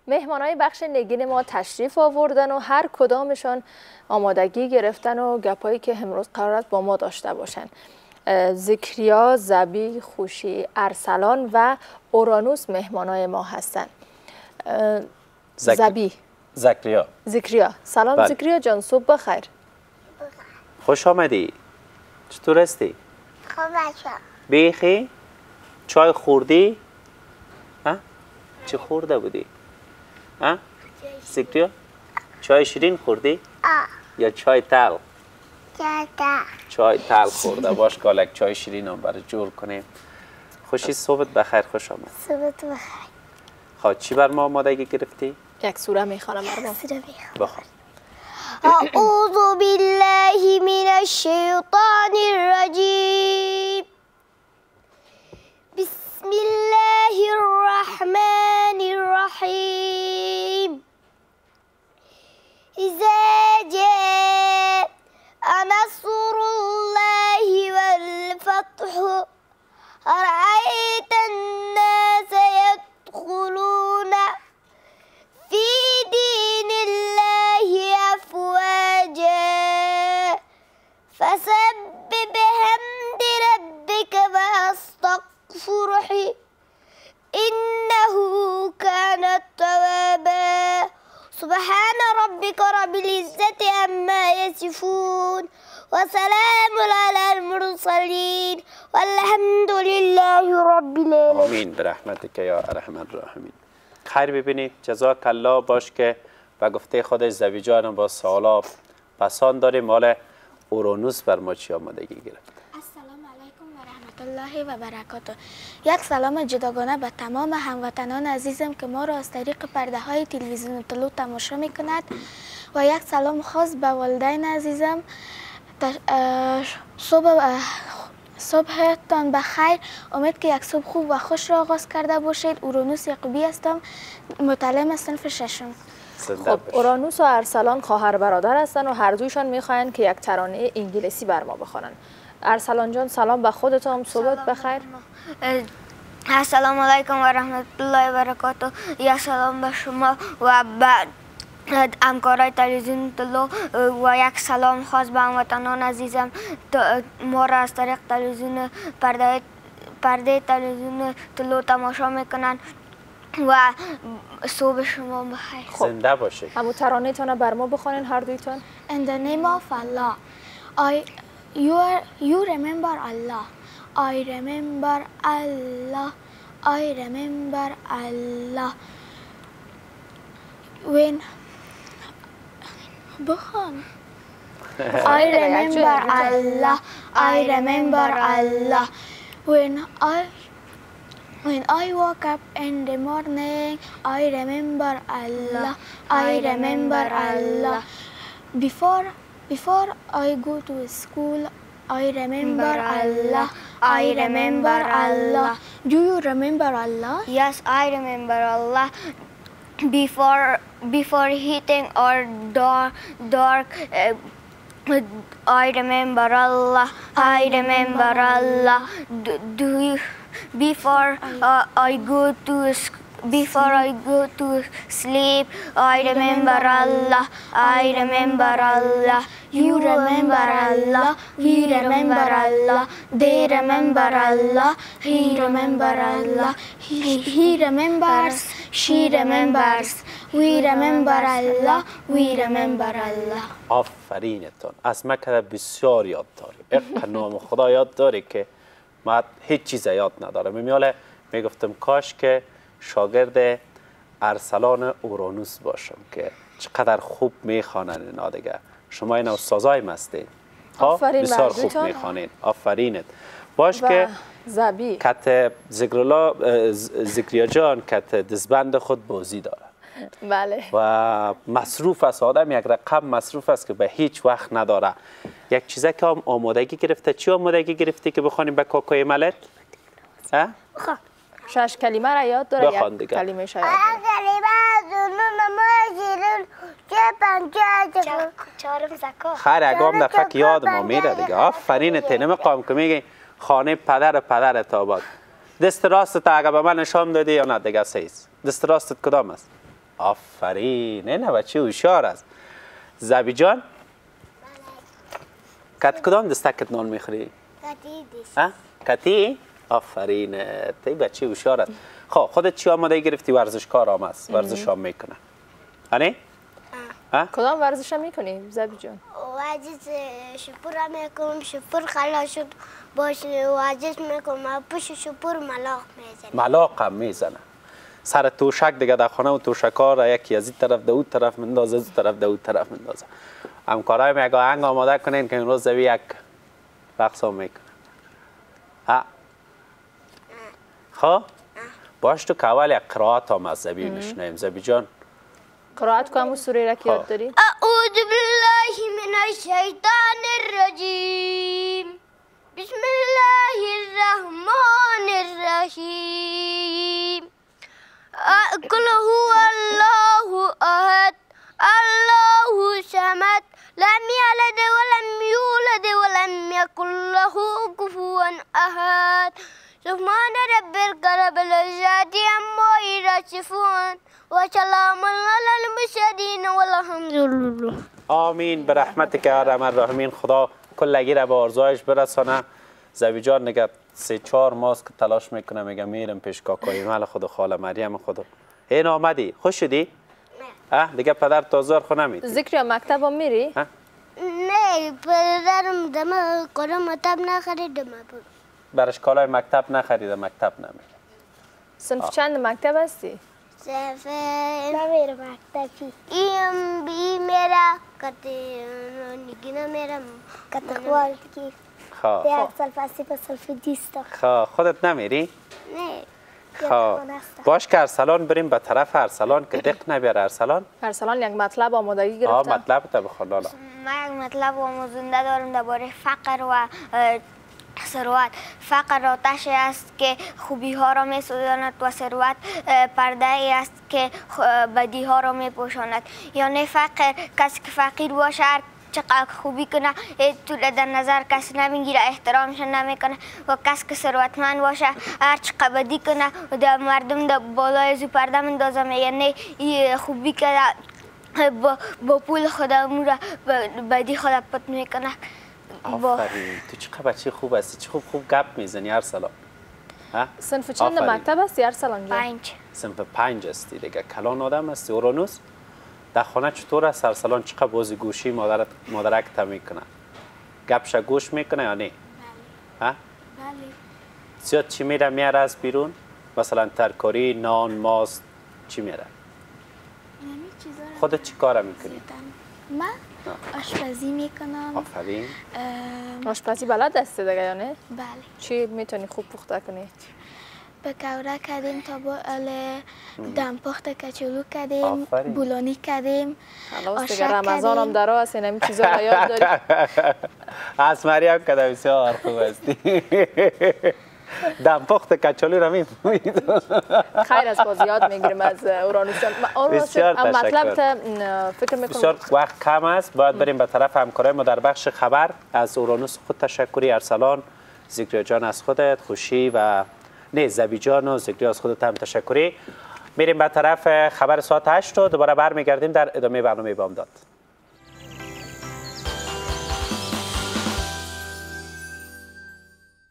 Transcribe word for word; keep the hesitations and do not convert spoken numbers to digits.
مهمانای بخش نگین ما تشریف آوردن و هر کدامشان آمادگی گرفتن و گپایی که امروز قرار است با ما داشته باشن. ذکریا، زبی، خوشی، ارسلان و اورانوس مهمانای ما هستند. زبی، ذکریا. ذکریا. سلام ذکریا جان، صبح بخیر. خوش آمدی. چطور هستی؟ خوب بچه. بیخی؟ چای خوردی؟ ها؟ چی خورده بودی؟ ها؟ ذکریا؟ چای شیرین خوردی؟ آه. یا چای تلخ؟ چای تلخ. چای تلخ خورده. باش کالک چای شیرین هم برای جور کنیم. خوشی صبحت بخیر، خوش آمد. صبحت بخیر. خب چی بر ما آمادگی گرفتی؟ یک سوره میخوانم بر ما. سوره میخوانم. بخوان. اعوذ بالله من الشیطان الرجیم. بسم الله الرحمن الرحیم. اذا جاء نصر الله والفتح رأيت الناس يدخلون في دين الله أفواجا فسبح بحمد ربك واستغفره إنه كان توابا سبحان ربك رب العزة عما يصفون وسلام على المرسلين والحمد لله رب العالمين. آمین برحمتک یا ارحم الراحمین. خیر ببینید. جزاک الله. باش که و گفته خودش زبی جان با سوالا پسان داریم. مال اورانوس بر ما چی آمادگی گرفت؟ السلام علیکم و رحمت الله و برکاته. یک سلام جداگانه به تمام هموطنان عزیزم که ما را از طریق پرده های تلویزیون طلوع تماشا می کند و یک سلام خاص به والدین عزیزم. صبح صبحتان بخیر. امید که یک صبح خوب و خوش را آغاز کرده باشید. اورانوس یعقوبی هستم، متعلم صنف ششم. خب اورانوس و ارسلان خواهر برادر هستن و هر دویشان میخواین که یک ترانه انگلیسی بر ما بخوانن. ارسلان جان سلام به خودت هم، صبحت بخیر. السلام علیکم و رحمت الله و برکاته. یا سلام به شما و بعد همکارای تلویزیون طلوع و یک سلام خاص به هموطنان عزیزم ما را از طریق تلویزیون پرده پرده تلویزیون طلوع تماشا میکنن و صبح شما بخیر. زنده باشه. همون ترانه تانه بر ما بخوانین هر دویتان. In the name of Allah, I you are, you remember Allah. I remember Allah. I remember Allah. When بخوان. I remember Allah. I remember Allah. When I When I woke up in the morning, I remember Allah. I remember Allah. Before before I go to school, I remember Allah. I remember Allah. Do you remember Allah? Yes, I remember Allah. Before before hitting or dark dark. Uh, I remember Allah. I remember Allah. Do, do you? Before uh, I go to before I go to sleep, I remember Allah. I remember Allah. You remember Allah. We remember Allah. They remember Allah. He remember Allah. He, he remembers. She remembers. We remember Allah. We remember Allah. آفرینتون. از مکه بسیار یاد داری. یک نام خدا یاد داری که ما هیچ چیز یاد ندارم. میاله میگفتم کاش که شاگرد ارسلان اورانوس باشم که چقدر خوب میخوانن اینا دیگه. شما این استادای مستین. آفرین بسیار خوب میخوانین. آفرینت. باش که زبی کت ذکرالله ذکریا جان کت دزبند خود بازی داره. بله. و مصروف است. آدم یک رقم مصروف است که به هیچ وقت نداره. یک چیزی که هم آمادگی گرفته. چی آمادگی گرفتی که بخوانیم به کاکای ملت؟ ها؟ شش کلمه را یاد داره. بخوان یک دیگه. کلمه شاید داره. خیر اگام دفعه که یاد ما میره دیگه. آفرین تینه مقام که میگی خانه پدر پدرت آباد. دست راستت اگه به من نشان دادی یا نه دیگه سیز. دست راستت کدام است؟ آفرین، نه بچه هوشیار است. زبی جان کت کدام دستکت نان میخوری؟ کتی کتی؟ آفرین، تی بچه هوشیار است. خب خودت چی آماده گرفتی؟ ورزشکار هم است، ورزش هم میکنه. آنی؟ کدام ورزش هم میکنی زبی جان؟ ورزش شپور میکنم، شپور خلاص شد باشه ورزش میکنم، پشت شپور ملاق میزنم. ملاق هم میزنه. سر توشک دیگه در خانه و توشکا را یکی از این طرف به اون طرف مندازه، از طرف به اون طرف مندازه. همکارای میگه آهنگ آماده کنین که این روز زبی یک رقص هم میکنه. ها؟ خب؟ باش تو که اول یک قرائت هم از زبی میشنیم. زبی جان قرائت کنم و سوره را که یاد داری؟ اعوذ بالله من الشیطان الرجیم بسم الله الرحمن الرحیم قل هو الله احد الله صمد لم یلد ولم یولد ولم یکن له کفوا احد سبحان ربک رب العزة عما یصفون و سلام علی المرسلین والحمد لله. آمین به رحمتک یا ارحم الراحمین. خدا کلگی را به آرزویش برسانه. زبی جان نگه سه چهار ماست که تلاش میکنه، میگه میرم پیش کاکای مال خود خاله مریم خود. این آمدی خوش شدی؟ نه دیگه پدر تازار خو نمیدی؟ ذکر مکتب هم میری؟ نه پدرم دم قرآن مکتب نخریدم. برش کالای مکتب نخریده، مکتب نمیره. صنف چند مکتب هستی؟ صنف نمیره مکتبی. ایم بی میرا کتی نگینا میرم کتی خوالتی. خواه یک سلف اسی به سلف دیستا. خواه خودت نمیری؟ نه. خواه باش که ارسلان بریم به طرف ارسلان که دق نبیاره. ارسلان ارسلان یک مطلب آمادگی گرفتم. آه مطلب تا بخون لالا. من یک مطلب آموزنده دارم درباره فقر و ثروت. فقر آتشی است که خوبی ها را می سوزاند و ثروت پرده ای است که بدی ها را می پوشاند. یعنی فقر کسی که فقیر باشه چقدر خوبی کنه تو در نظر کسی نمیگیره، احترامش نمیکنه، و کسی که ثروتمند باشه هر چقدر بدی کنه و در مردم در بالای زو پرده مندازه. یعنی این خوبی که با, با پول خودمون را بدی خود پت میکنه. آفرین، تو چقدر بچه خوب هستی، چه خوب خوب گپ میزنی ارسلان. صنف چند مکتب هستی ارسلان جان؟ پنج. صنف پنج هستی دیگه، کلان آدم هستی. اورانوس در خانه چطور است ارسلان؟ چقدر بازی گوشی مادرت مادرکت میکنه؟ گپش گوش میکنه یا نه؟ بله. زیاد چی میره میاره از بیرون؟ مثلا ترکاری، نان، ماست چی میره؟ یعنی چیزا رو خودت چی کار میکنی؟ من آشپزی میکنم. آفرین. آشپزی بلد هستی دیگه یا نه؟ بله. چی میتونی خوب پخته کنی؟ بکوره کردیم تا بال دم پخت کچولو کردیم. آفرین. بولانی کردیم. خلاص دیگه رمضان هم در هست، این چیزا را یاد داری. از مریم که بسیار خوب هستی. دم پخت کچولو را میفهمید. خیر از باز یاد میگیریم از اورانوس جان. بسیار تشکر. مطلب فکر میکنم بسیار وقت کم است، باید بریم به طرف همکارای ما در بخش خبر. از اورانوس خود تشکری، ارسلان، ذکریا جان از خودت، خوشی و نه زبی جان و ذکریا از خودت هم تشکری. میریم به طرف خبر ساعت هشت و دوباره برمیگردیم در ادامه برنامه بامداد.